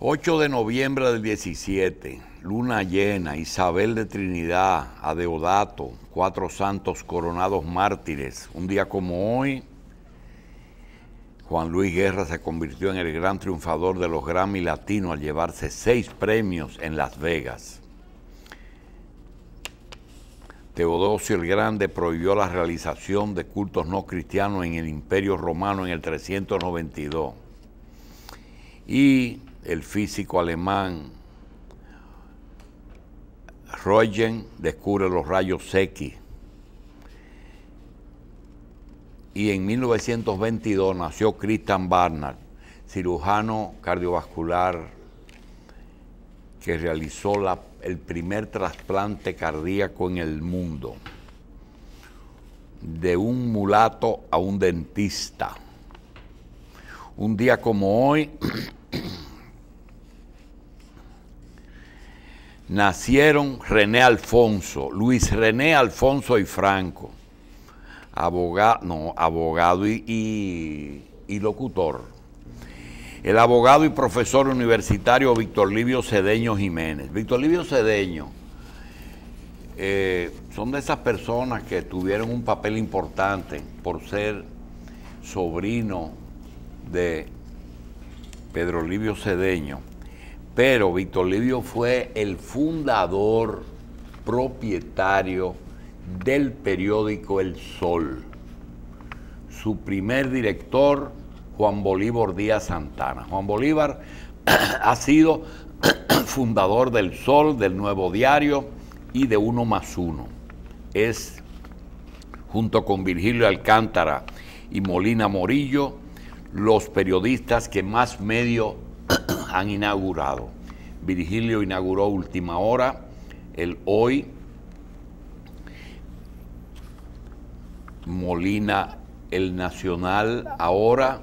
8 de noviembre del 17, luna llena, Isabel de Trinidad, Adeodato, 4 santos coronados mártires. Un día como hoy, Juan Luis Guerra se convirtió en el gran triunfador de los Grammy Latinos al llevarse 6 premios en Las Vegas. Teodosio el Grande prohibió la realización de cultos no cristianos en el Imperio Romano en el 392. Y el físico alemán Röntgen descubre los rayos X. Y en 1922 nació Christian Barnard, cirujano cardiovascular que realizó el primer trasplante cardíaco en el mundo, de un mulato a un dentista. Un día como hoy nacieron Luis René Alfonso y Franco, abogado y locutor. El abogado y profesor universitario Víctor Livio Cedeño Jiménez. Víctor Livio Cedeño son de esas personas que tuvieron un papel importante por ser sobrino de Pedro Livio Cedeño, pero Víctor Livio fue el fundador propietario del periódico El Sol. Su primer director, Juan Bolívar Díaz Santana. Juan Bolívar ha sido fundador del Sol, del Nuevo Diario y de Uno Más Uno. Es, junto con Virgilio Alcántara y Molina Morillo, los periodistas que más medios han inaugurado. Virgilio inauguró Última Hora, El Hoy, Molina El Nacional Ahora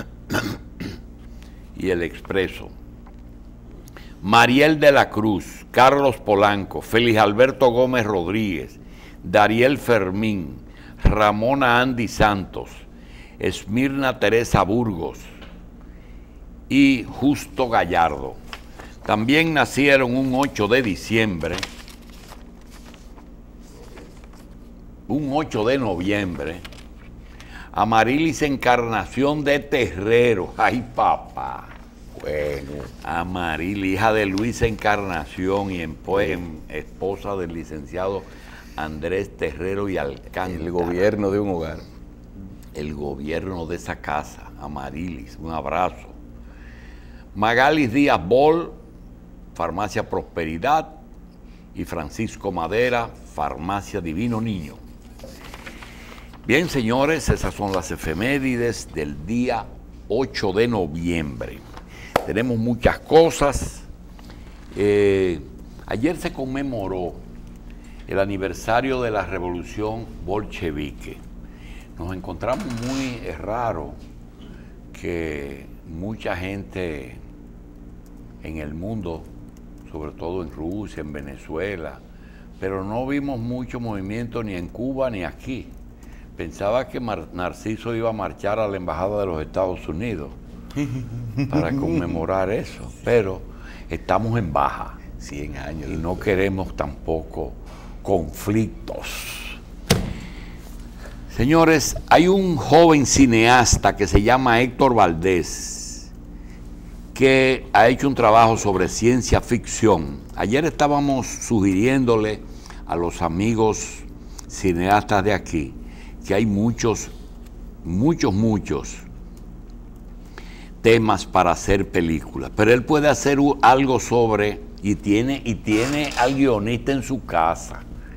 y El Expreso. Mariel de la Cruz, Carlos Polanco, Félix Alberto Gómez Rodríguez, Dariel Fermín, Ramona Andy Santos, Esmirna Teresa Burgos y Justo Gallardo. También nacieron un 8 de diciembre, un 8 de noviembre, Amarilis Encarnación de Terrero. ¡Ay, papá! Bueno, Amarilis, hija de Luis Encarnación y esposa del licenciado Andrés Terrero y Alcántara. El gobierno de un hogar. El gobierno de esa casa, Amarilis, un abrazo. Magalis Díaz Bol, Farmacia Prosperidad, y Francisco Madera, Farmacia Divino Niño. Bien, señores, esas son las efemérides del día 8 de noviembre. Tenemos muchas cosas. Ayer se conmemoró el aniversario de la Revolución Bolchevique. Nos encontramos muy raro que mucha gente en el mundo, sobre todo en Rusia, en Venezuela, pero no vimos mucho movimiento ni en Cuba ni aquí. Pensaba que Narciso iba a marchar a la Embajada de los Estados Unidos para conmemorar eso, pero estamos en baja. 100 años. Y no queremos tampoco conflictos. Señores, hay un joven cineasta que se llama Héctor Valdés, que ha hecho un trabajo sobre ciencia ficción. Ayer estábamos sugiriéndole a los amigos cineastas de aquí que hay muchos temas para hacer películas, pero él puede hacer algo sobre, y tiene al guionista en su casa.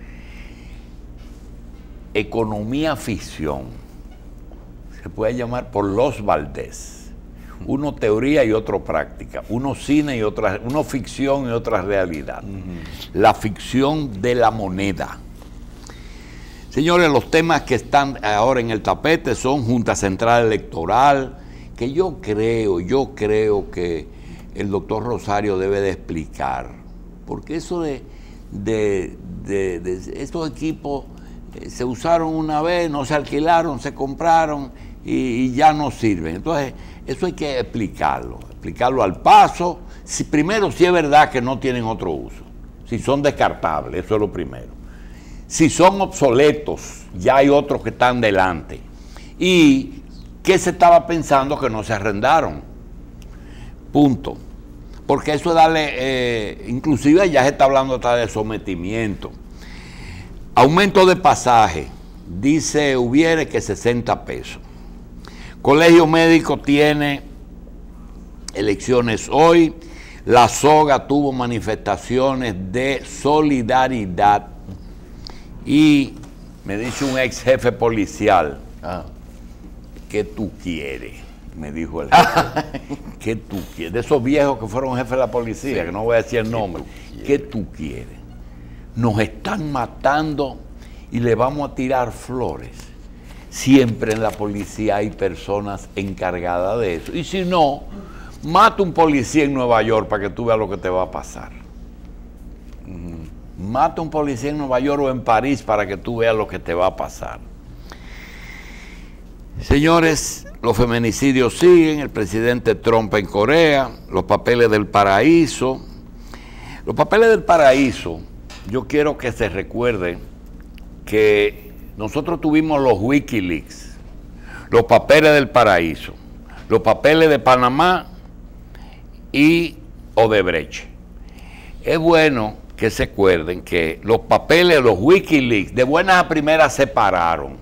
Economía ficción, se puede llamar por los Valdés. Uno teoría y otro práctica, uno cine y uno ficción y otra realidad. La ficción de la moneda. Señores, los temas que están ahora en el tapete son Junta Central Electoral, que yo creo que el doctor Rosario debe de explicar, porque eso de estos equipos se usaron una vez, no se alquilaron, se compraron y ya no sirven. Entonces, eso hay que explicarlo al paso, Primero, si es verdad que no tienen otro uso, si son descartables, eso es lo primero. Si son obsoletos, ya hay otros que están delante. ¿Y qué se estaba pensando que no se arrendaron? Punto. Porque eso es darle, inclusive ya se está hablando hasta de sometimiento. Aumento de pasaje, dice Hubiere que 60 pesos. Colegio Médico tiene elecciones hoy. La Soga tuvo manifestaciones de solidaridad. Y me dice un ex jefe policial, ¿qué tú quieres? Me dijo el jefe. ¿Qué tú quieres? De esos viejos que fueron jefes de la policía, sí, que no voy a decir el nombre. ¿Qué tú quieres? Nos están matando y le vamos a tirar flores. Siempre en la policía hay personas encargadas de eso. Y si no, mata un policía en Nueva York para que tú veas lo que te va a pasar. Mata un policía en Nueva York o en París para que tú veas lo que te va a pasar. Señores, los feminicidios siguen, el presidente Trump en Corea, los papeles del paraíso. Los papeles del paraíso, yo quiero que se recuerde que nosotros tuvimos los Wikileaks, los papeles del paraíso, los papeles de Panamá y Odebrecht. Es bueno que se acuerden que los papeles, los Wikileaks, de buenas a primeras se pararon.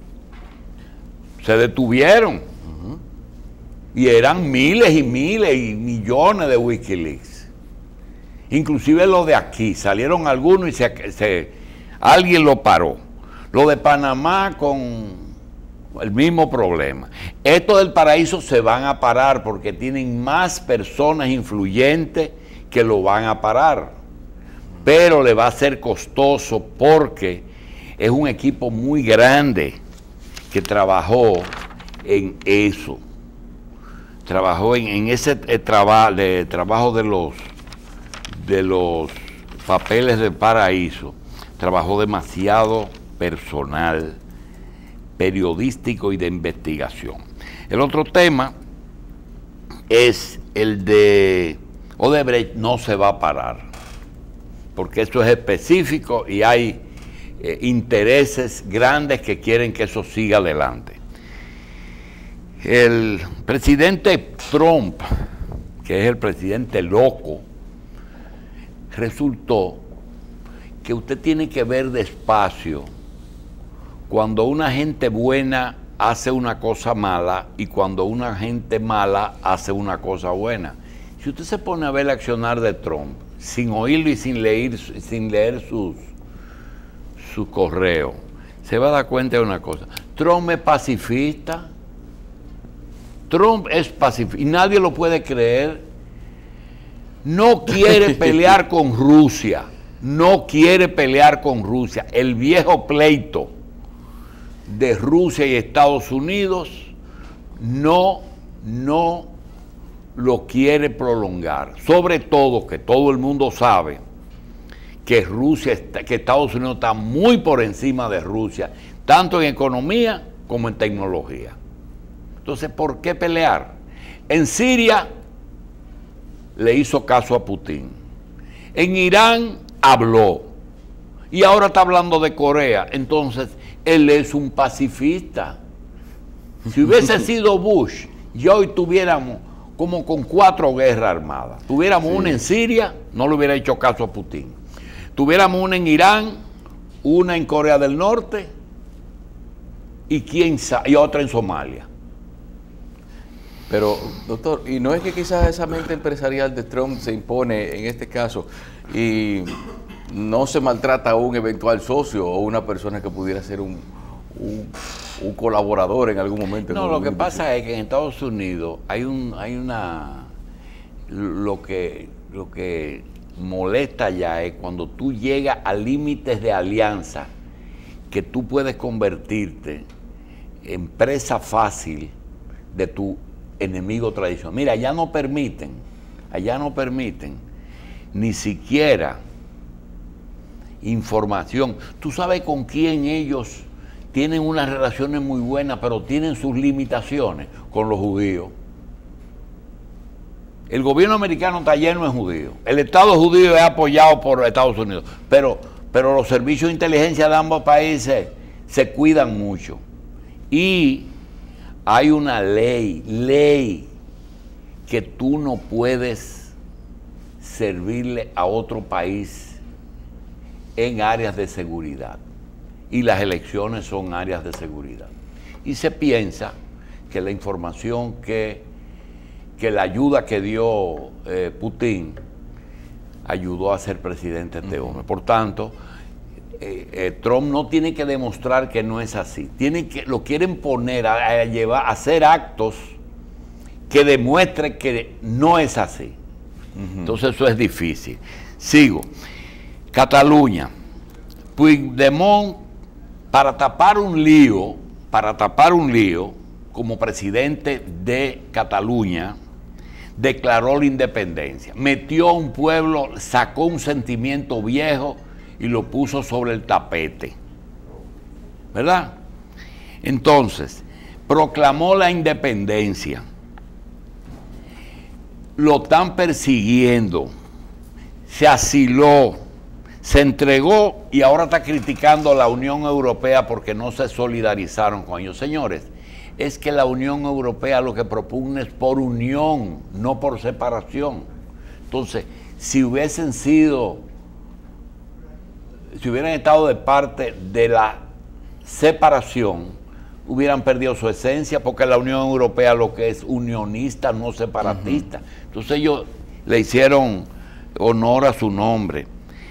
Se detuvieron. Y eran miles y miles y millones de Wikileaks. Inclusive los de aquí. Salieron algunos y alguien lo paró. Lo de Panamá con el mismo problema. Estos del paraíso se van a parar porque tienen más personas influyentes que lo van a parar. Pero le va a ser costoso porque es un equipo muy grande que trabajó en eso. Trabajó en ese trabajo de los papeles del paraíso. Trabajó demasiado personal, periodístico y de investigación. El otro tema es el de Odebrecht. No se va a parar, porque esto es específico y hay intereses grandes que quieren que eso siga adelante. El presidente Trump, que es el presidente loco, resultó que usted tiene que ver despacio cuando una gente buena hace una cosa mala y cuando una gente mala hace una cosa buena. Si usted se pone a ver el accionar de Trump, sin oírlo y sin leer su correo, se va a dar cuenta de una cosa. Trump es pacifista. Trump es pacifista y nadie lo puede creer. No quiere pelear con Rusia. No quiere pelear con Rusia. El viejo pleito de Rusia y Estados Unidos no lo quiere prolongar. Sobre todo que todo el mundo sabe que que Estados Unidos está muy por encima de Rusia, tanto en economía como en tecnología. Entonces, ¿por qué pelear? En Siria le hizo caso a Putin. En Irán habló. Y ahora está hablando de Corea. Entonces, él es un pacifista. Si hubiese sido Bush, y hoy tuviéramos como con 4 guerras armadas. Tuviéramos una en Siria, no le hubiera hecho caso a Putin. Tuviéramos una en Irán, una en Corea del Norte y otra en Somalia. Pero, doctor, ¿y no es que quizás esa mente empresarial de Trump se impone en este caso y no se maltrata a un eventual socio o una persona que pudiera ser un colaborador en algún momento? No, lo que pasa es que en Estados Unidos lo que molesta ya es cuando tú llegas a límites de alianza que tú puedes convertirte en presa fácil de tu enemigo tradicional. Mira, allá no permiten ni siquiera información. Tú sabes con quién ellos tienen unas relaciones muy buenas, pero tienen sus limitaciones, con los judíos. El gobierno americano está lleno de judíos. El Estado judío es apoyado por Estados Unidos. Pero los servicios de inteligencia de ambos países se cuidan mucho. Y hay una ley que tú no puedes servirle a otro país en áreas de seguridad. Y las elecciones son áreas de seguridad. Y se piensa que la información que la ayuda que dio Putin ayudó a ser presidente este hombre. Por tanto, Trump no tiene que demostrar que no es así. Lo quieren poner a hacer actos que demuestren que no es así. Entonces eso es difícil. Sigo. Cataluña. Puigdemont, para tapar un lío, como presidente de Cataluña, declaró la independencia. Metió a un pueblo, sacó un sentimiento viejo y lo puso sobre el tapete. ¿Verdad? Entonces, proclamó la independencia. Lo están persiguiendo. Se asiló. Se entregó y ahora está criticando a la Unión Europea porque no se solidarizaron con ellos. Señores, es que la Unión Europea lo que propone es por unión, no por separación. Entonces, si hubieran estado de parte de la separación, hubieran perdido su esencia, porque la Unión Europea lo que es unionista, no separatista. Entonces ellos le hicieron honor a su nombre.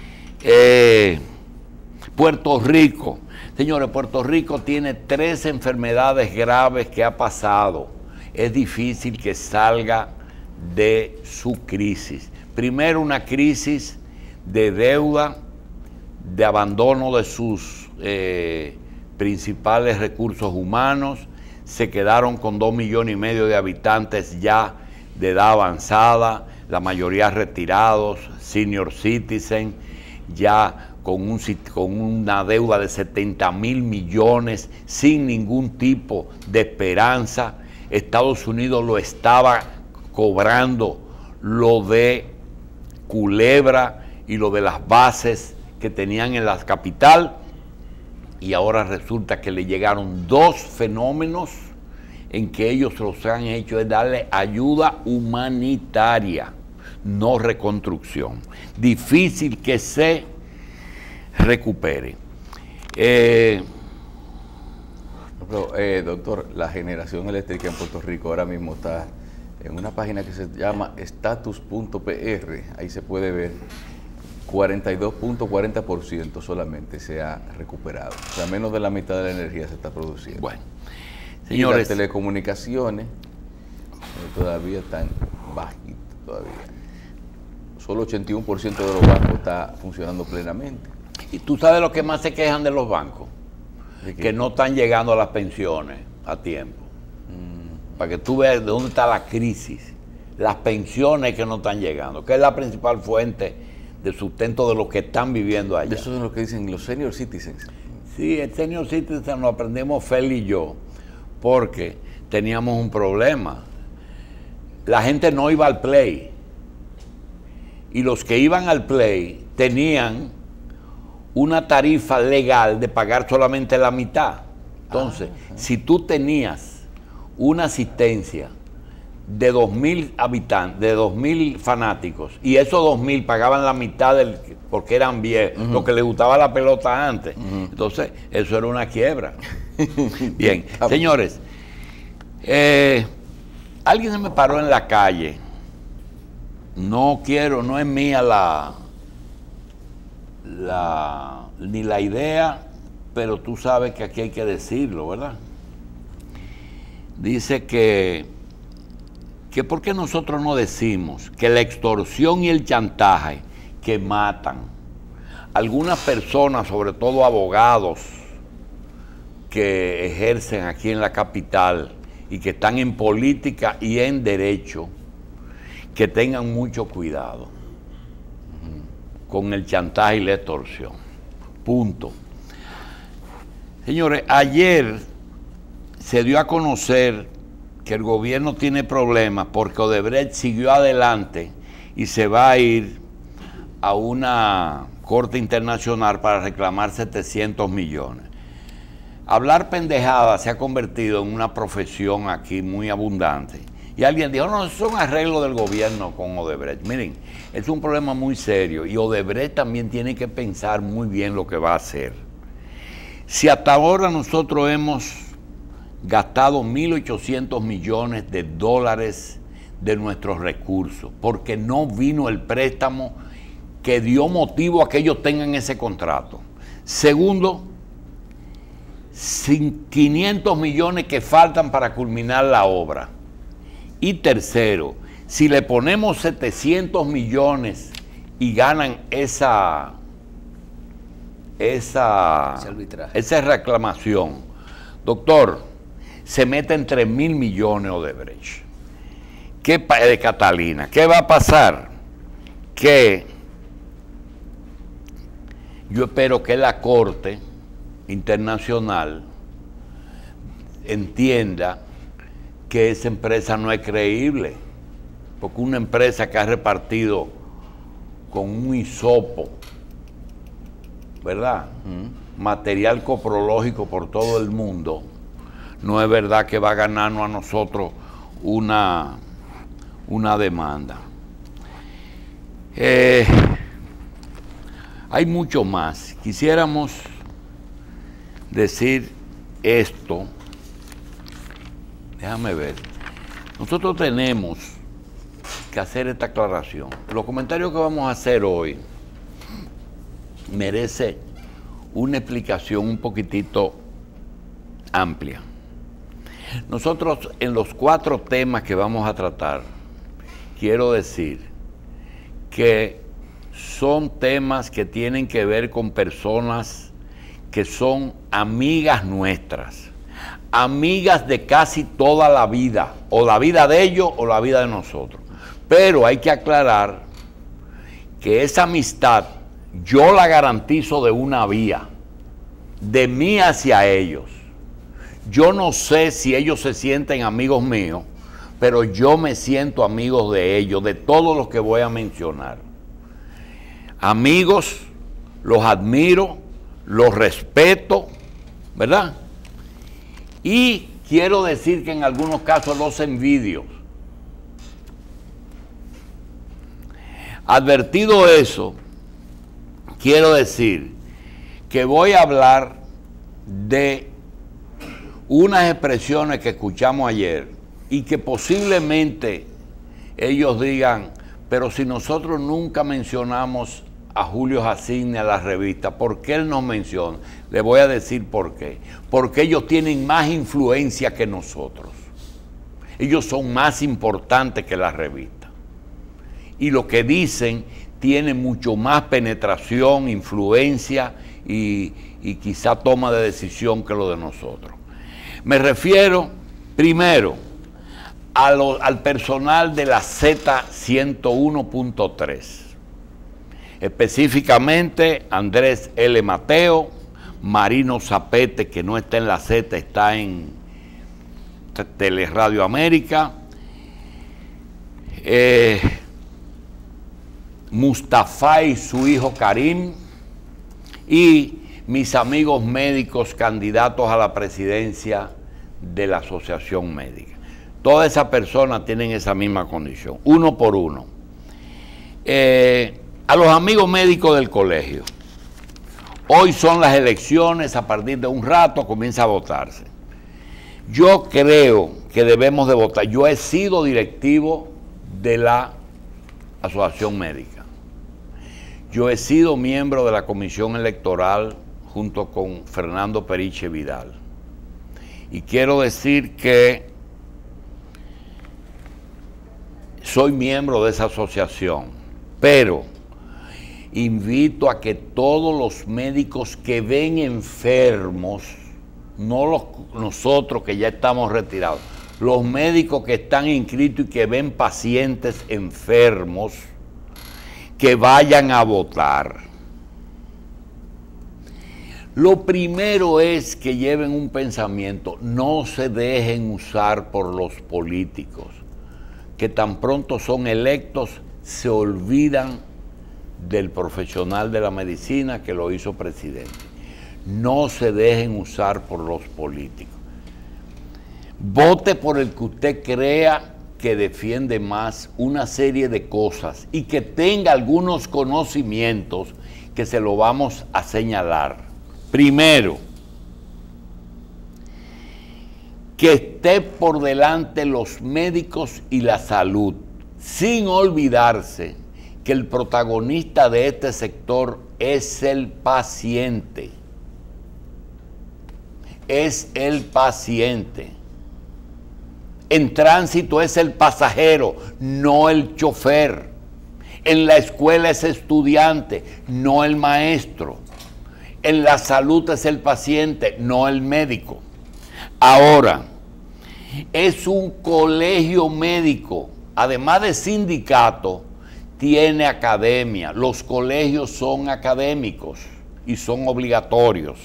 Puerto Rico. Señores, Puerto Rico tiene 3 enfermedades graves que ha pasado. Es difícil que salga de su crisis. Primero, una crisis de deuda, de abandono de sus principales recursos humanos. Se quedaron con 2,5 millones de habitantes ya de edad avanzada, la mayoría retirados, senior citizen, ya con una deuda de 70,000 millones, sin ningún tipo de esperanza. Estados Unidos lo estaba cobrando lo de Culebra y lo de las bases que tenían en la capital, y ahora resulta que le llegaron 2 fenómenos en que ellos los han hecho es darle ayuda humanitaria, no reconstrucción. Difícil que se recupere. Doctor, la generación eléctrica en Puerto Rico ahora mismo está en una página que se llama status.pr. Ahí se puede ver 42.40% solamente se ha recuperado. O sea, menos de la mitad de la energía se está produciendo. Bueno, señores, y las telecomunicaciones todavía están bajitas todavía. Solo 81% de los bancos está funcionando plenamente. ¿Y tú sabes lo que más se quejan de los bancos? Que no están llegando a las pensiones a tiempo. Para que tú veas de dónde está la crisis. Las pensiones que no están llegando, que es la principal fuente de sustento de los que están viviendo allá. Eso es lo que dicen los senior citizens. Sí, el senior citizen lo aprendimos Fel y yo, porque teníamos un problema. La gente no iba al play. Y los que iban al play tenían una tarifa legal de pagar solamente la mitad. Entonces, si tú tenías una asistencia de 2,000 habitantes, de 2,000 fanáticos, y esos 2,000 pagaban la mitad porque eran viejos, lo que les gustaba la pelota antes. Entonces, eso era una quiebra. Bien, señores, alguien se me paró en la calle. No es mía ni la idea, pero tú sabes que aquí hay que decirlo, ¿verdad? Dice que ¿por qué nosotros no decimos que la extorsión y el chantaje que matan, algunas personas, sobre todo abogados que ejercen aquí en la capital y que están en política y en derecho, que tengan mucho cuidado con el chantaje y la extorsión? Punto. Señores, ayer se dio a conocer que el gobierno tiene problemas porque Odebrecht siguió adelante y se va a ir a una corte internacional para reclamar 700 millones. Hablar pendejada se ha convertido en una profesión aquí muy abundante. Y alguien dijo, no, eso es un arreglo del gobierno con Odebrecht. Miren, es un problema muy serio y Odebrecht también tiene que pensar muy bien lo que va a hacer. Si hasta ahora nosotros hemos gastado 1.800 millones de dólares de nuestros recursos, porque no vino el préstamo que dio motivo a que ellos tengan ese contrato. Segundo, 500 millones que faltan para culminar la obra. Y tercero, si le ponemos 700 millones y ganan esa reclamación, doctor, se meten 3.000 millones Odebrecht. De Catalina. ¿Qué va a pasar? Que yo espero que la Corte Internacional entienda que esa empresa no es creíble, porque una empresa que ha repartido con un hisopo, ¿verdad? Material coprológico por todo el mundo, no es verdad que va a ganarnos a nosotros una demanda. Hay mucho más. Quisiéramos decir esto. Déjame ver. Nosotros tenemos que hacer esta aclaración. Los comentarios que vamos a hacer hoy merece una explicación un poquitito amplia. Nosotros en los 4 temas que vamos a tratar, quiero decir que son temas que tienen que ver con personas que son amigas nuestras, amigas de casi toda la vida, o la vida de ellos o la vida de nosotros. Pero hay que aclarar que esa amistad yo la garantizo de una vía, de mí hacia ellos. Yo no sé si ellos se sienten amigos míos, pero yo me siento amigos de ellos, de todos los que voy a mencionar. Amigos, los admiro, los respeto, ¿verdad? Y quiero decir que en algunos casos los envidio. Advertido eso, quiero decir que voy a hablar de unas expresiones que escuchamos ayer y que posiblemente ellos digan, pero si nosotros nunca mencionamos a Julio Jacín ni a la revista, ¿por qué él nos menciona? Le voy a decir por qué. Porque ellos tienen más influencia que nosotros. Ellos son más importantes que la revista. Y lo que dicen tiene mucho más penetración, influencia y quizá toma de decisión que lo de nosotros. Me refiero primero al personal de la Z101.3, específicamente Andrés L. Mateo, Marino Zapete, que no está en la Z, está en Teleradio América, Mustafa y su hijo Karim, y mis amigos médicos candidatos a la presidencia de la Asociación Médica. Todas esas personas tienen esa misma condición, uno por uno. A los amigos médicos del colegio, hoy son las elecciones, a partir de un rato comienza a votarse. Yo creo que debemos de votar. Yo he sido directivo de la Asociación Médica. Yo he sido miembro de la comisión electoral junto con Fernando Periche Vidal. Y quiero decir que soy miembro de esa asociación, pero invito a que todos los médicos que ven enfermos, no nosotros que ya estamos retirados, los médicos que están inscritos y que ven pacientes enfermos, que vayan a votar. Lo primero es que lleven un pensamiento, no se dejen usar por los políticos, que tan pronto son electos se olvidan del profesional de la medicina que lo hizo presidente. No se dejen usar por los políticos. Vote por el que usted crea que defiende más una serie de cosas y que tenga algunos conocimientos que se lo vamos a señalar. Primero, que esté por delante los médicos y la salud, sin olvidarse que el protagonista de este sector es el paciente. Es el paciente. En tránsito es el pasajero, no el chofer. En la escuela es estudiante, no el maestro. En la salud es el paciente, no el médico. Ahora, es un colegio médico, además de sindicato, tiene academia. Los colegios son académicos y son obligatorios.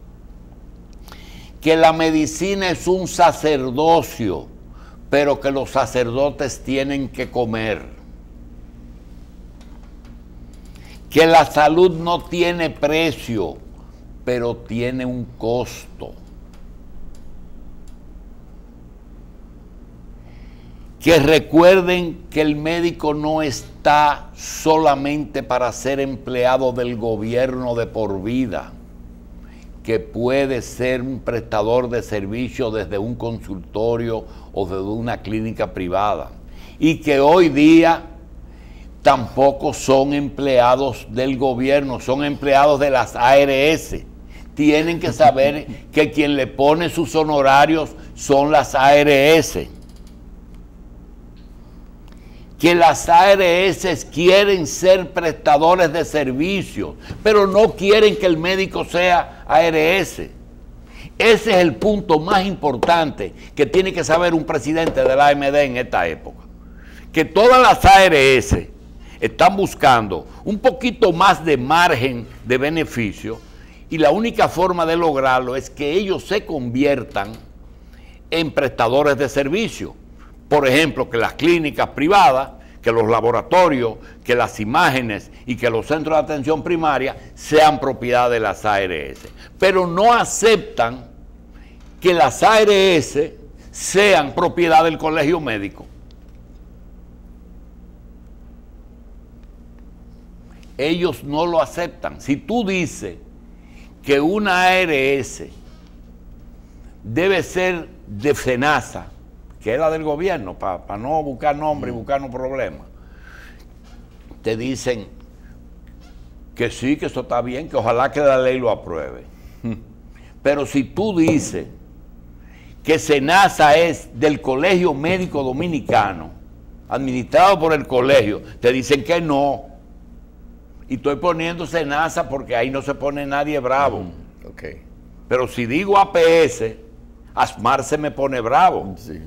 Que la medicina es un sacerdocio, pero que los sacerdotes tienen que comer. Que la salud no tiene precio, pero tiene un costo. Que recuerden que el médico no está solamente para ser empleado del gobierno de por vida, que puede ser un prestador de servicio desde un consultorio o desde una clínica privada, y que hoy día tampoco son empleados del gobierno, son empleados de las ARS. Tienen que saber que quien le pone sus honorarios son las ARS. Que las ARS quieren ser prestadores de servicios, pero no quieren que el médico sea ARS. Ese es el punto más importante que tiene que saber un presidente de la AMD en esta época. Que todas las ARS están buscando un poquito más de margen de beneficio y la única forma de lograrlo es que ellos se conviertan en prestadores de servicio. Por ejemplo, que las clínicas privadas, que los laboratorios, que las imágenes y que los centros de atención primaria sean propiedad de las ARS. Pero no aceptan que las ARS sean propiedad del colegio médico. Ellos no lo aceptan. Si tú dices que una ARS debe ser de SENASA, que es la del gobierno, para no buscar nombre y buscarnos problemas, te dicen que sí, que eso está bien, que ojalá que la ley lo apruebe. Pero si tú dices que SENASA es del Colegio Médico Dominicano, administrado por el colegio, te dicen que no. Y estoy poniendo SENASA porque ahí no se pone nadie bravo. Okay. Pero si digo APS, Asmar se me pone bravo. Sí.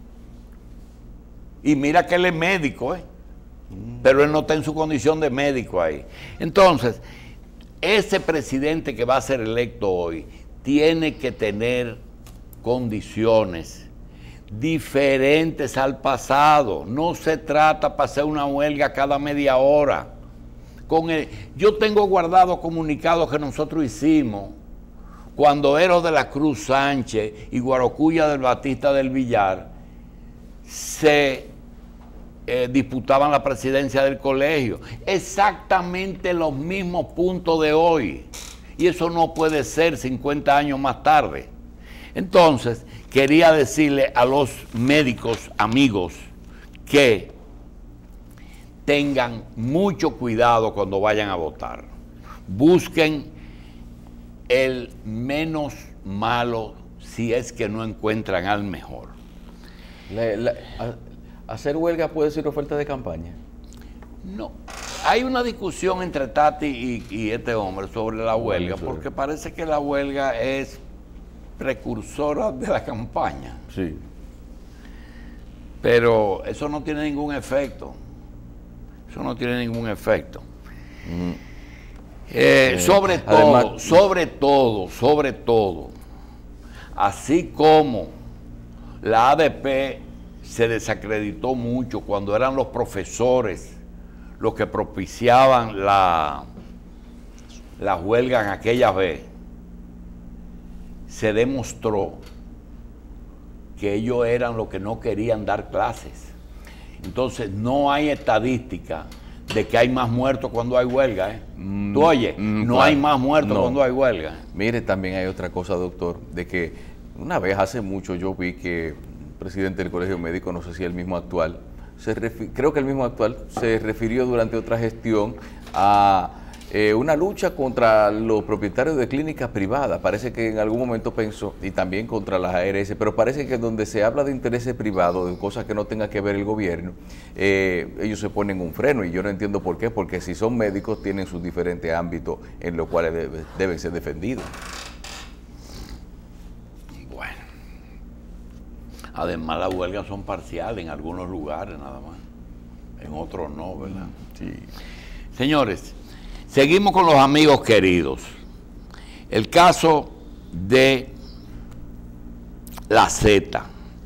Y mira que él es médico, pero él no está en su condición de médico ahí. Entonces, ese presidente que va a ser electo hoy tiene que tener condiciones diferentes al pasado. No se trata para hacer una huelga cada media hora. Yo tengo guardado comunicados que nosotros hicimos cuando Eros de la Cruz Sánchez y Guarocuya del Batista del Villar se disputaban la presidencia del colegio. Exactamente los mismos puntos de hoy. Y eso no puede ser 50 años más tarde. Entonces, quería decirle a los médicos amigos que tengan mucho cuidado cuando vayan a votar. Busquen el menos malo si es que no encuentran al mejor. ¿Hacer huelga puede ser oferta de campaña? No. Hay una discusión entre Tati y este hombre sobre la huelga, porque parece que la huelga es precursora de la campaña. Sí. Pero eso no tiene ningún efecto. Eso no tiene ningún efecto. Sobre todo, así como la ADP se desacreditó mucho cuando eran los profesores los que propiciaban la huelga en aquella vez, se demostró que ellos eran los que no querían dar clases. Entonces no hay estadística de que hay más muertos cuando hay huelga. Tú oyes, no claro, hay más muertos cuando hay huelga. Mire, también hay otra cosa, doctor, de que una vez hace mucho yo vi que el presidente del Colegio Médico, no sé si el mismo actual, creo que el mismo actual se refirió durante otra gestión a una lucha contra los propietarios de clínicas privadas. Parece que en algún momento pensó, y también contra las ARS, pero parece que donde se habla de intereses privados, de cosas que no tenga que ver el gobierno, ellos se ponen un freno, y yo no entiendo por qué, porque si son médicos tienen sus diferentes ámbitos en los cuales deben ser defendidos. Bueno, además las huelgas son parciales en algunos lugares nada más, en otros no, ¿verdad? Sí. Señores, seguimos con los amigos queridos. El caso de la Z.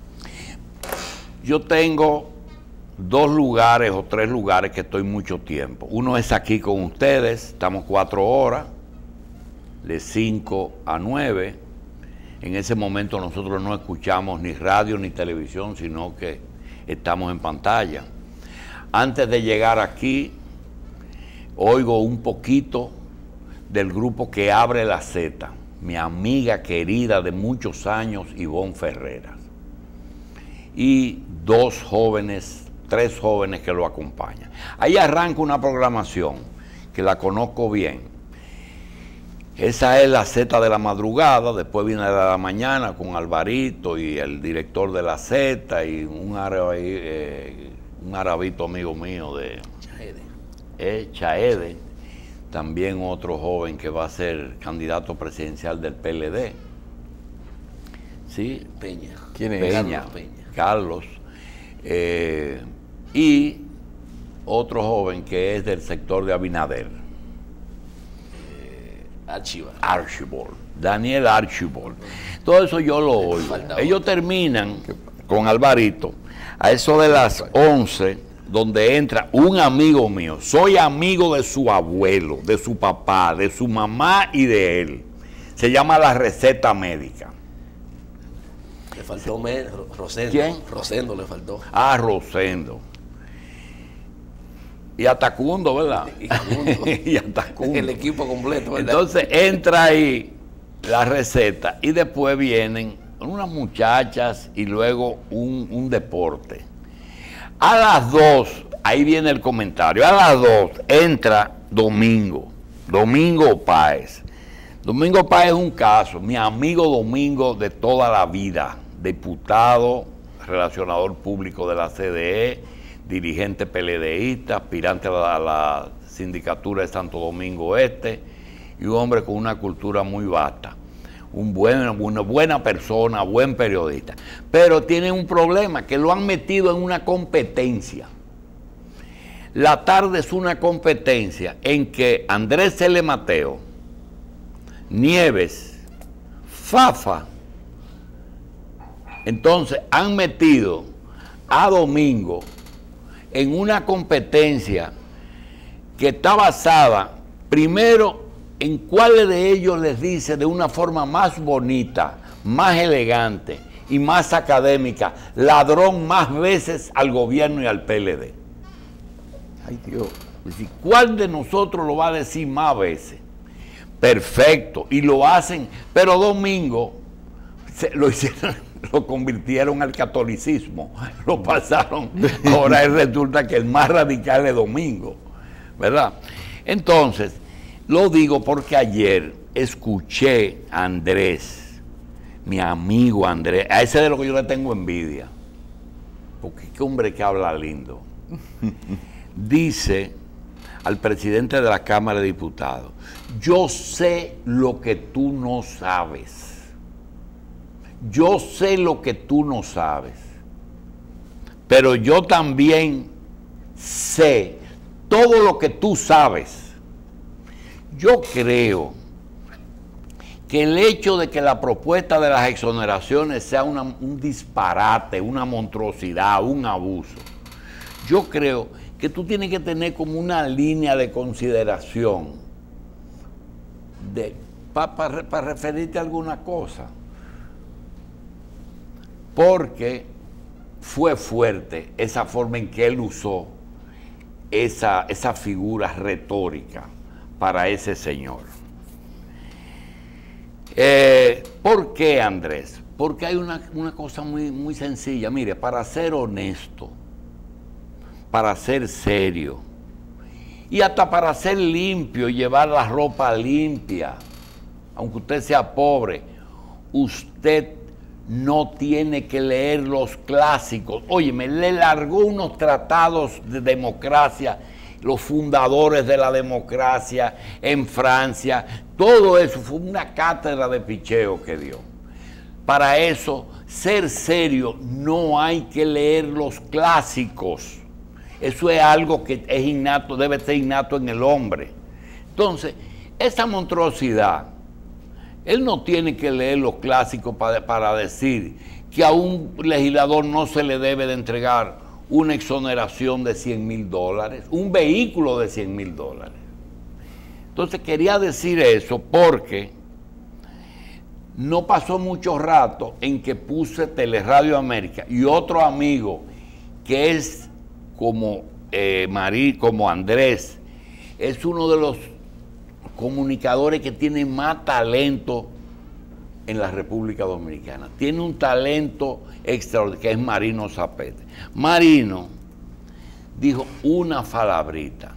Yo tengo 2 lugares o 3 lugares que estoy mucho tiempo. Uno es aquí con ustedes, estamos 4 horas, de 5 a 9. En ese momento nosotros no escuchamos ni radio ni televisión, sino que estamos en pantalla. Antes de llegar aquí, oigo un poquito del grupo que abre la Z, mi amiga querida de muchos años, Ivonne Ferreras, y 3 jóvenes que lo acompañan. Ahí arranca una programación que la conozco bien. Esa es la Z de la madrugada, después viene la de la mañana con Alvarito y el director de la Z y un arabito amigo mío de Chaede, también otro joven que va a ser candidato presidencial del PLD. ¿Sí? Peña. ¿Quién es? Carlos. Y otro joven que es del sector de Abinader. Archibald. Daniel Archibald. Todo eso yo lo oigo. Ellos terminan con Alvarito a eso de las 11, donde entra un amigo mío. Soy amigo de su abuelo, de su papá, de su mamá y de él. Se llama La Receta Médica. Le faltó Rosendo. ¿Quién? Rosendo le faltó. Ah, Rosendo. Y Atacundo, ¿verdad? Y Atacundo. El equipo completo, ¿verdad? Entonces entra ahí La Receta y después vienen unas muchachas y luego un deporte. A las 2, ahí viene el comentario, a las 2 entra Domingo Páez. Domingo Páez es un caso, mi amigo Domingo de toda la vida, diputado, relacionador público de la CDE, dirigente PLDista, aspirante a la sindicatura de Santo Domingo Este, y un hombre con una cultura muy vasta. Una buena persona, buen periodista. Pero tiene un problema, que lo han metido en una competencia. La tarde es una competencia en que Andrés L. Mateo, Nieves, Fafa, entonces han metido a Domingo en una competencia que está basada, primero, en cuáles de ellos les dice de una forma más bonita, más elegante y más académica, ladrón más veces al gobierno y al PLD. Ay Dios, es decir, ¿cuál de nosotros lo va a decir más veces? Perfecto, y lo hacen, pero Domingo lo convirtieron al catolicismo, lo pasaron, ahora resulta que el más radical es Domingo, ¿verdad? Entonces, lo digo porque ayer escuché a Andrés, mi amigo Andrés, a ese de lo que yo le tengo envidia, porque qué hombre que habla lindo, dice al presidente de la Cámara de Diputados, yo sé lo que tú no sabes, yo sé lo que tú no sabes, pero yo también sé todo lo que tú sabes. Yo creo que el hecho de que la propuesta de las exoneraciones sea un disparate, una monstruosidad, un abuso, yo creo que tú tienes que tener como una línea de consideración para referirte a alguna cosa. Porque fue fuerte esa forma en que él usó esa figura retórica para ese señor. ¿Por qué, Andrés? Porque hay una cosa muy sencilla. Mire, para ser honesto, para ser serio y hasta para ser limpio y llevar la ropa limpia, aunque usted sea pobre, usted no tiene que leer los clásicos. Óyeme, le largó unos tratados de democracia, los fundadores de la democracia en Francia, todo eso fue una cátedra de picheo que dio. Para eso, ser serio, no hay que leer los clásicos. Eso es algo que es innato, debe ser innato en el hombre. Entonces, esa monstruosidad, él no tiene que leer los clásicos para decir que a un legislador no se le debe de entregar una exoneración de $100,000, un vehículo de $100,000. Entonces quería decir eso porque no pasó mucho rato en que puse Teleradio América y otro amigo que es como Andrés, es uno de los comunicadores que tiene más talento en la República Dominicana. Tiene un talento extraordinario, que es Marino Zapete. Marino dijo una palabrita,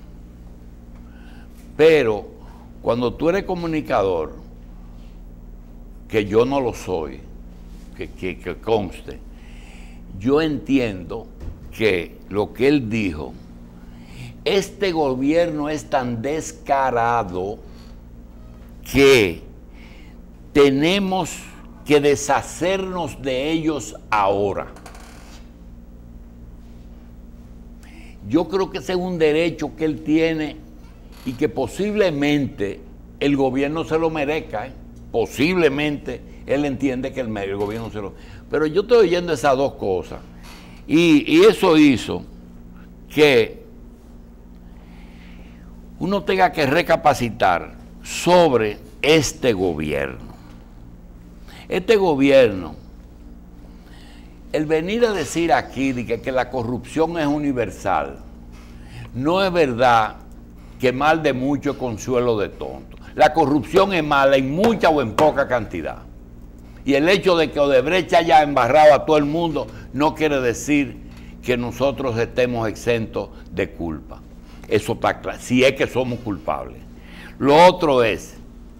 pero cuando tú eres comunicador, que yo no lo soy, que conste, yo entiendo que lo que él dijo, este gobierno es tan descarado que tenemos que deshacernos de ellos ahora. Yo creo que ese es un derecho que él tiene y que posiblemente el gobierno se lo merezca, Posiblemente él entiende que el gobierno se lo... Pero yo estoy oyendo esas dos cosas y eso hizo que uno tenga que recapacitar sobre este gobierno. Este gobierno, el venir a decir aquí de que la corrupción es universal, no es verdad que mal de mucho es consuelo de tonto. La corrupción es mala en mucha o en poca cantidad. Y el hecho de que Odebrecht haya embarrado a todo el mundo no quiere decir que nosotros estemos exentos de culpa. Eso está claro, si es que somos culpables. Lo otro es,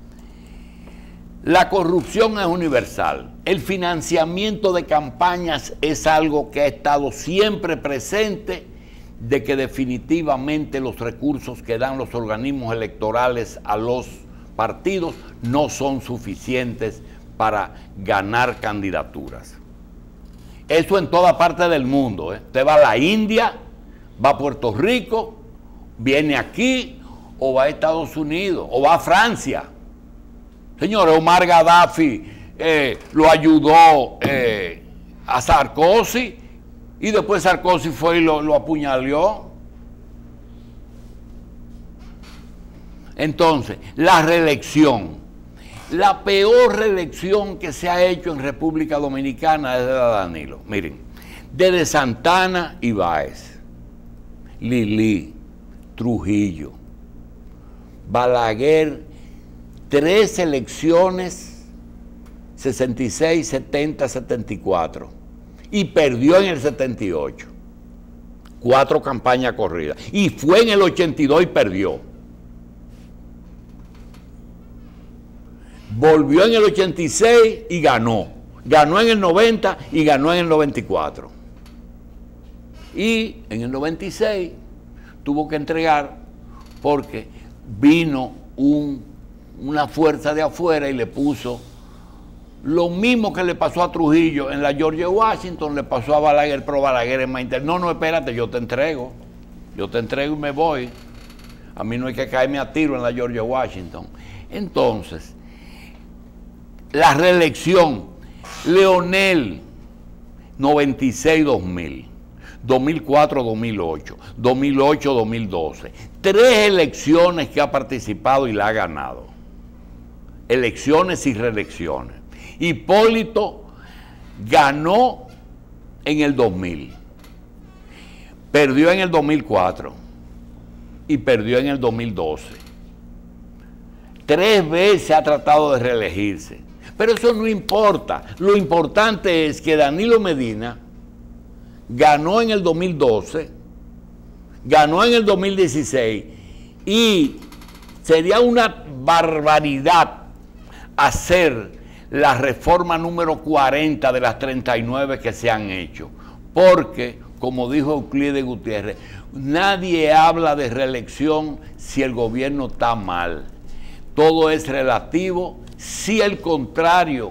la corrupción es universal. El financiamiento de campañas es algo que ha estado siempre presente, de que definitivamente los recursos que dan los organismos electorales a los partidos no son suficientes para ganar candidaturas. Eso en toda parte del mundo. Usted va a la India, va a Puerto Rico, viene aquí, o va a Estados Unidos, o va a Francia. Señores, Omar Gaddafi lo ayudó a Sarkozy, y después Sarkozy fue y lo apuñaló. Entonces, la reelección, la peor reelección que se ha hecho en República Dominicana es de Danilo. Miren, desde Santana y Báez, Lili, Trujillo, Balaguer, 3 elecciones, 66, 70, 74, y perdió en el 78. 4 campañas corridas. Y fue en el 82 y perdió. Volvió en el 86 y ganó. Ganó en el 90 y ganó en el 94. Y en el 96 tuvo que entregar porque vino una fuerza de afuera y le puso lo mismo que le pasó a Trujillo en la George Washington, le pasó a Balaguer, pero Balaguer es más interno. No, espérate, yo te entrego y me voy. A mí no hay que caerme a tiro en la George Washington. Entonces, la reelección, Leonel, 96-2000, 2004-2008, 2008-2012. 3 elecciones que ha participado y la ha ganado. Elecciones y reelecciones. Hipólito ganó en el 2000, perdió en el 2004 y perdió en el 2012. 3 veces ha tratado de reelegirse, pero eso no importa. Lo importante es que Danilo Medina ganó en el 2012, ganó en el 2016 y sería una barbaridad hacer la reforma número 40 de las 39 que se han hecho, porque, como dijo Euclides Gutiérrez, nadie habla de reelección si el gobierno está mal. Todo es relativo si el contrario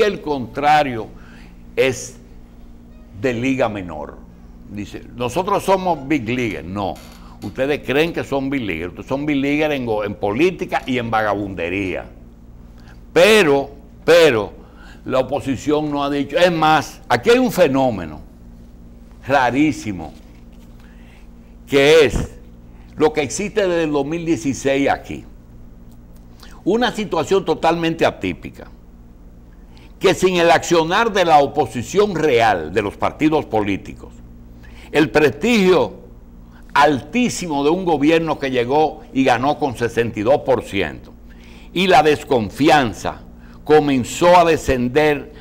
es de liga menor. Dice, nosotros somos big leaguers. No, ustedes creen que son big leaguers. Ustedes son big leaguers en política y en vagabundería. Pero la oposición no ha dicho. Es más, aquí hay un fenómeno rarísimo, que es lo que existe desde el 2016 aquí. Una situación totalmente atípica, que sin el accionar de la oposición real, de los partidos políticos, el prestigio altísimo de un gobierno que llegó y ganó con 62%, y la desconfianza comenzó a descender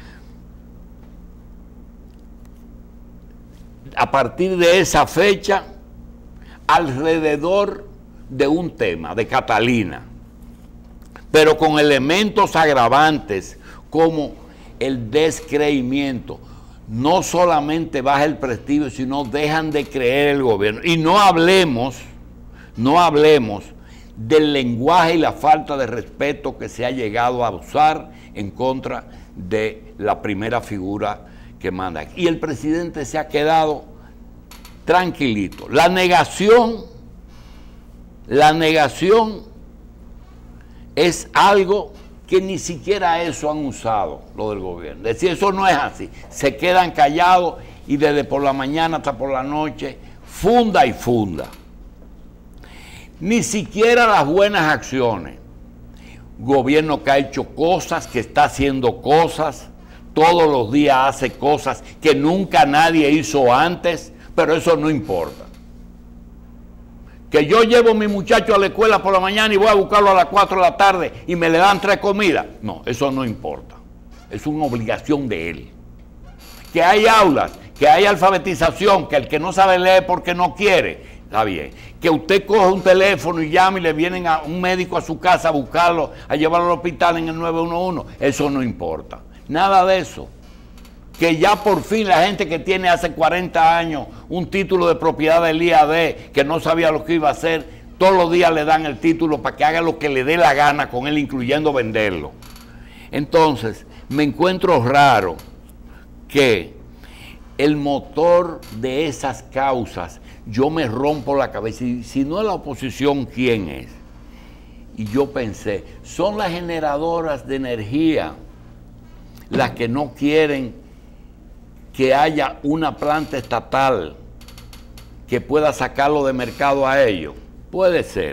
a partir de esa fecha alrededor de un tema, de Catalina, pero con elementos agravantes como el descreimiento. No solamente baja el prestigio, sino dejan de creer el gobierno. Y no hablemos del lenguaje y la falta de respeto que se ha llegado a usar en contra de la primera figura que manda. Y el presidente se ha quedado tranquilito. La negación es algo que ni siquiera eso han usado lo del gobierno. Es decir, eso no es así. Se quedan callados y desde por la mañana hasta por la noche, funda y funda. Ni siquiera las buenas acciones. Gobierno que ha hecho cosas, que está haciendo cosas, todos los días hace cosas que nunca nadie hizo antes, pero eso no importa. Que yo llevo a mi muchacho a la escuela por la mañana y voy a buscarlo a las 4 de la tarde y me le dan 3 comidas. No, eso no importa. Es una obligación de él. Que hay aulas, que hay alfabetización, que el que no sabe leer porque no quiere, está bien. Que usted coge un teléfono y llama y le vienen a un médico a su casa a buscarlo, a llevarlo al hospital en el 911. Eso no importa. Nada de eso. Que ya por fin la gente que tiene hace 40 años un título de propiedad del IAD, que no sabía lo que iba a hacer, todos los días le dan el título para que haga lo que le dé la gana con él, incluyendo venderlo. Entonces, me encuentro raro que el motor de esas causas, yo me rompo la cabeza, y si no es la oposición, ¿quién es? Y yo pensé, son las generadoras de energía las que no quieren que haya una planta estatal que pueda sacarlo de mercado a ellos. Puede ser.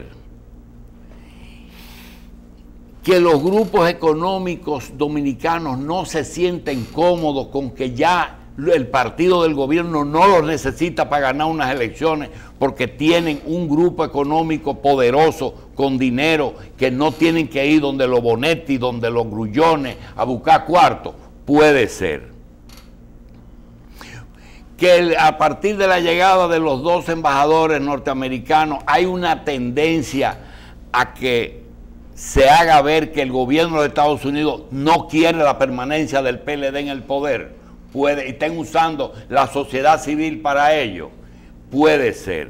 Que los grupos económicos dominicanos no se sienten cómodos con que ya el partido del gobierno no los necesita para ganar unas elecciones porque tienen un grupo económico poderoso con dinero que no tienen que ir donde los Bonetti, donde los Grullones a buscar cuartos. Puede ser. Que a partir de la llegada de los 2 embajadores norteamericanos hay una tendencia a que se haga ver que el gobierno de Estados Unidos no quiere la permanencia del PLD en el poder. Y estén usando la sociedad civil para ello. Puede ser.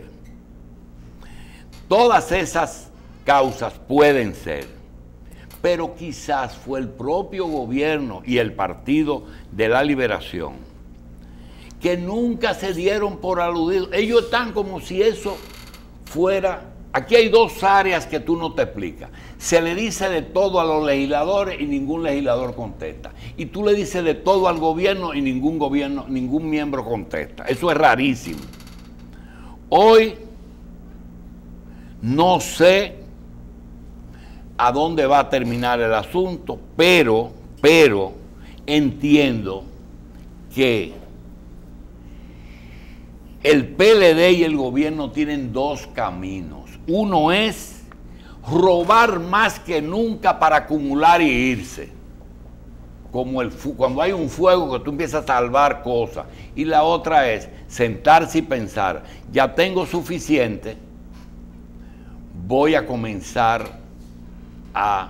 Todas esas causas pueden ser. Pero quizás fue el propio gobierno y el Partido de la Liberación que nunca se dieron por aludidos. Ellos están como si eso fuera Aquí hay dos áreas que tú no te explicas. Se le dice de todo a los legisladores y ningún legislador contesta. Y tú le dices de todo al gobierno y ningún miembro contesta. Eso es rarísimo. Hoy no sé a dónde va a terminar el asunto, pero entiendo que el PLD y el gobierno tienen dos caminos. Uno es robar más que nunca para acumular y irse. Como cuando hay un fuego que tú empiezas a salvar cosas. Y la otra es sentarse y pensar, ya tengo suficiente, voy a comenzar a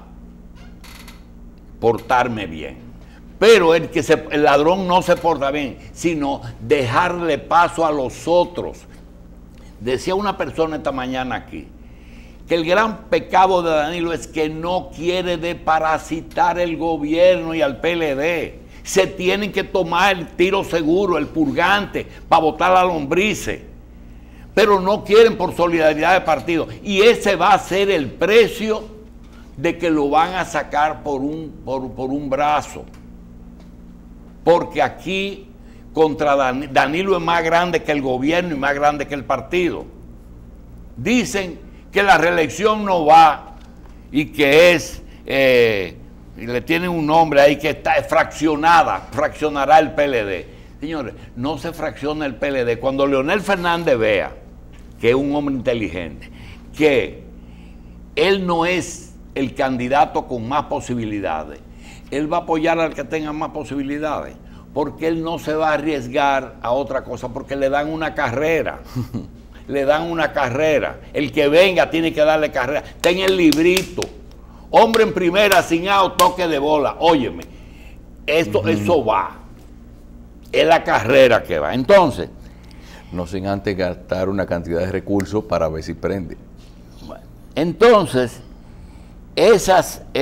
portarme bien. Pero el ladrón no se porta bien, sino dejarle paso a los otros. Decía una persona esta mañana aquí, que el gran pecado de Danilo es que no quiere desparasitar el gobierno y al PLD. Se tienen que tomar el tiro seguro, el purgante, para botar a lombrices. Pero no quieren por solidaridad de partido. Y ese va a ser el precio de que lo van a sacar por un brazo. Porque aquí contra Danilo es más grande que el gobierno y más grande que el partido. Dicen que la reelección no va y que es, y le tienen un nombre ahí que está fraccionará el PLD. Señores, no se fracciona el PLD. Cuando Leonel Fernández vea que es un hombre inteligente, que él no es el candidato con más posibilidades, él va a apoyar al que tenga más posibilidades, porque él no se va a arriesgar a otra cosa, porque le dan una carrera. Le dan una carrera. El que venga tiene que darle carrera. Está en el librito. Hombre en primera, sin out, toque de bola. Óyeme, eso va. Es la carrera que va. Entonces, no sin antes gastar una cantidad de recursos para ver si prende. Bueno, entonces, esa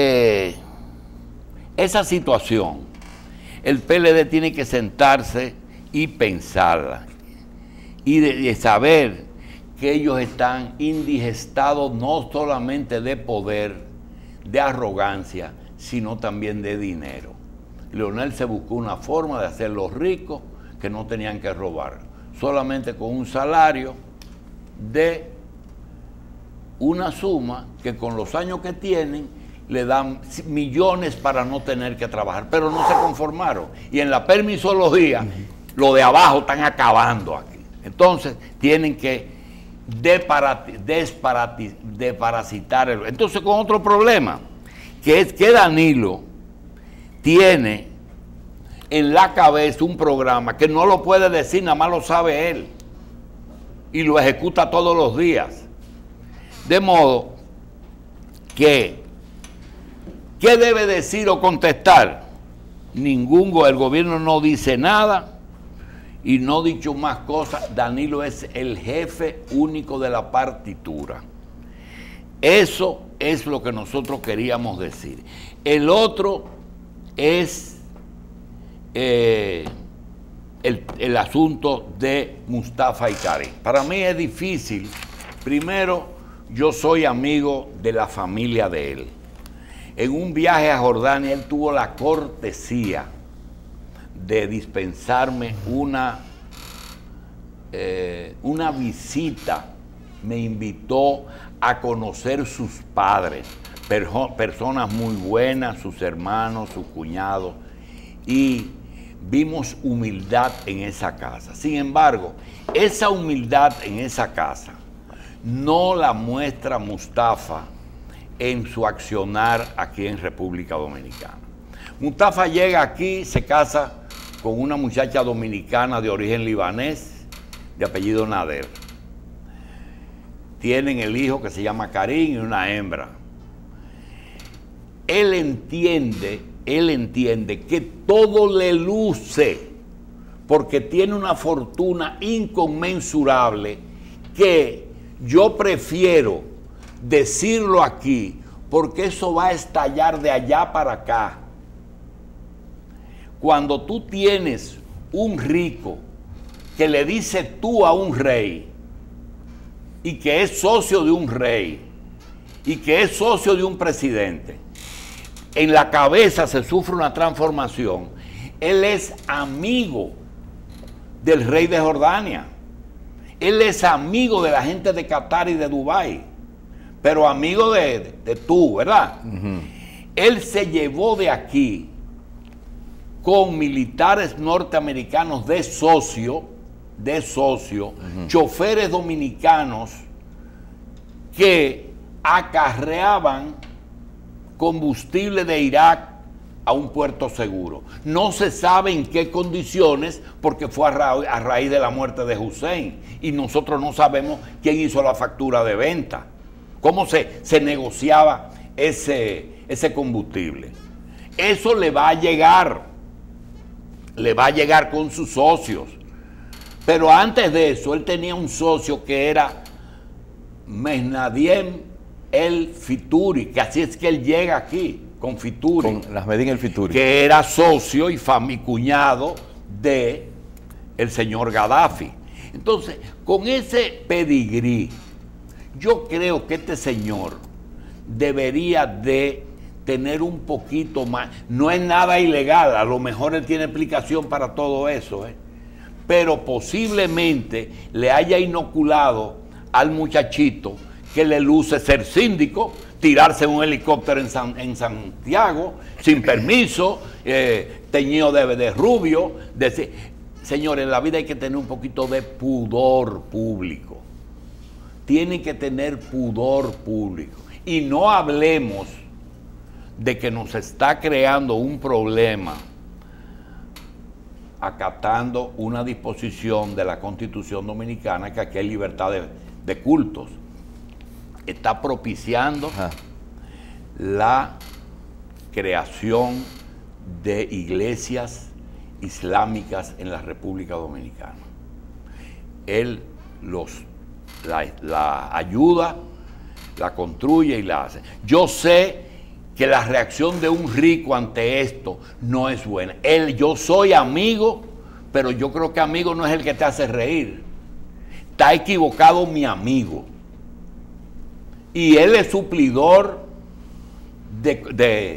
situación, el PLD tiene que sentarse y pensarla. Y de saber que ellos están indigestados no solamente de poder, de arrogancia, sino también de dinero. Leonel se buscó una forma de hacerlos ricos que no tenían que robar, solamente con un salario de una suma que con los años que tienen le dan millones para no tener que trabajar, pero no se conformaron. Y en la permisología, lo de abajo están acabando aquí. Entonces, tienen que desparasitar. Entonces, con otro problema, que es que Danilo tiene en la cabeza un programa que no lo puede decir, nada más lo sabe él. Y lo ejecuta todos los días. De modo que, ¿qué debe decir o contestar? El gobierno no dice nada. Y no dicho más cosas, Danilo es el jefe único de la partitura. Eso es lo que nosotros queríamos decir. El otro es el asunto de Mustafa y Karim. Para mí es difícil. Primero, yo soy amigo de la familia de él. En un viaje a Jordania, él tuvo la cortesía de dispensarme una visita. Me invitó a conocer sus padres, personas muy buenas, sus hermanos, sus cuñados, y vimos humildad en esa casa. Sin embargo, esa humildad en esa casa no la muestra Mustafa en su accionar aquí en República Dominicana. Mustafa llega aquí, se casa con una muchacha dominicana de origen libanés, de apellido Nader. Tienen el hijo que se llama Karim y una hembra. Él entiende que todo le luce, porque tiene una fortuna inconmensurable, que yo prefiero decirlo aquí, porque eso va a estallar de allá para acá. Cuando tú tienes un rico que le dice tú a un rey, y que es socio de un rey y que es socio de un presidente, en la cabeza se sufre una transformación. Él es amigo del rey de Jordania. Él es amigo de la gente de Qatar y de Dubái, pero amigo de tú, ¿verdad? Él se llevó de aquí con militares norteamericanos de socio, choferes dominicanos que acarreaban combustible de Irak a un puerto seguro. No se sabe en qué condiciones, porque fue a raíz de la muerte de Hussein, y nosotros no sabemos quién hizo la factura de venta, cómo se negociaba ese combustible. Eso le va a llegar con sus socios. Pero antes de eso, él tenía un socio que era Mesnadiem el Fituri, que así es que él llega aquí, con Fituri. Con Nasreddin el Fituri. Que era socio y cuñado de el señor Gaddafi. Entonces, con ese pedigrí, yo creo que este señor debería de tener un poquito más. No es nada ilegal, a lo mejor él tiene explicación para todo eso, pero posiblemente le haya inoculado al muchachito que le luce ser síndico, tirarse un helicóptero en Santiago, sin permiso, teñido de rubio. Señores, en la vida hay que tener un poquito de pudor público. Tienen que tener pudor público. Y no hablemos de que nos está creando un problema acatando una disposición de la Constitución Dominicana, que aquí hay libertad de cultos. Está propiciando la creación de iglesias islámicas en la República Dominicana. Él la ayuda, la construye y la hace. Yo sé que la reacción de un rico ante esto no es buena. Yo soy amigo, pero yo creo que amigo no es el que te hace reír. Está equivocado mi amigo. Y él es suplidor de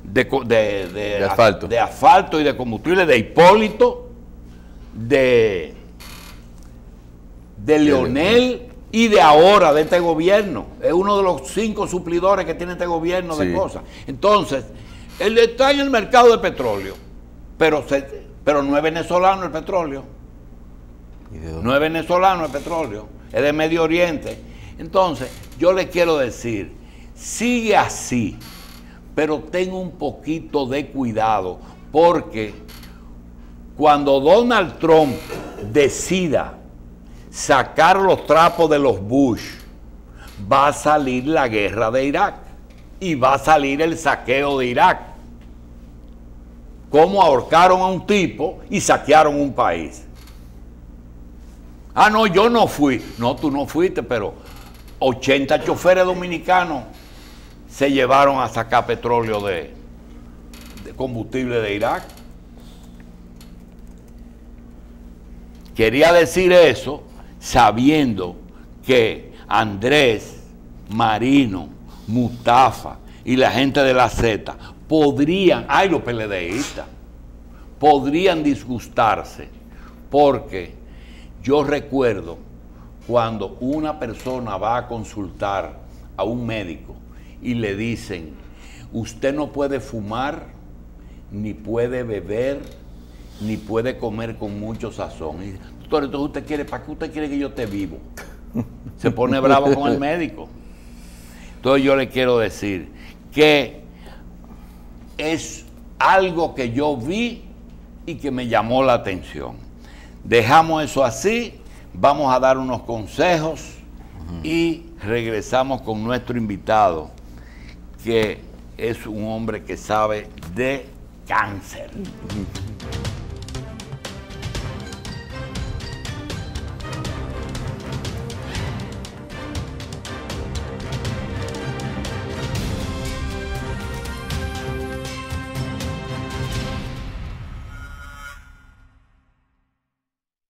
asfalto y de combustible de Hipólito, de Leonel y de ahora, de este gobierno. Es uno de los 5 suplidores que tiene este gobierno de cosas. Entonces, él está en el mercado de petróleo, pero no es venezolano el petróleo. No es venezolano el petróleo, es de Medio Oriente. Entonces, yo le quiero decir, sigue así, pero ten un poquito de cuidado, porque cuando Donald Trump decida sacar los trapos de los Bush, va a salir la guerra de Irak y va a salir el saqueo de Irak. Cómo ahorcaron a un tipo y saquearon un país. Ah, no, yo no fui. No, tú no fuiste, pero 80 choferes dominicanos se llevaron a sacar petróleo de combustible de Irak. Quería decir eso sabiendo que Andrés, Marino, Mustafa y la gente de la Z podrían, los PLDistas, podrían disgustarse, porque yo recuerdo cuando una persona va a consultar a un médico y le dicen, usted no puede fumar, ni puede beber, ni puede comer con mucho sazón. Y dice, doctor, entonces ¿para qué usted quiere que yo esté vivo? Se pone bravo con el médico. Entonces yo le quiero decir que es algo que yo vi y que me llamó la atención. Dejamos eso así, vamos a dar unos consejos y regresamos con nuestro invitado, que es un hombre que sabe de cáncer.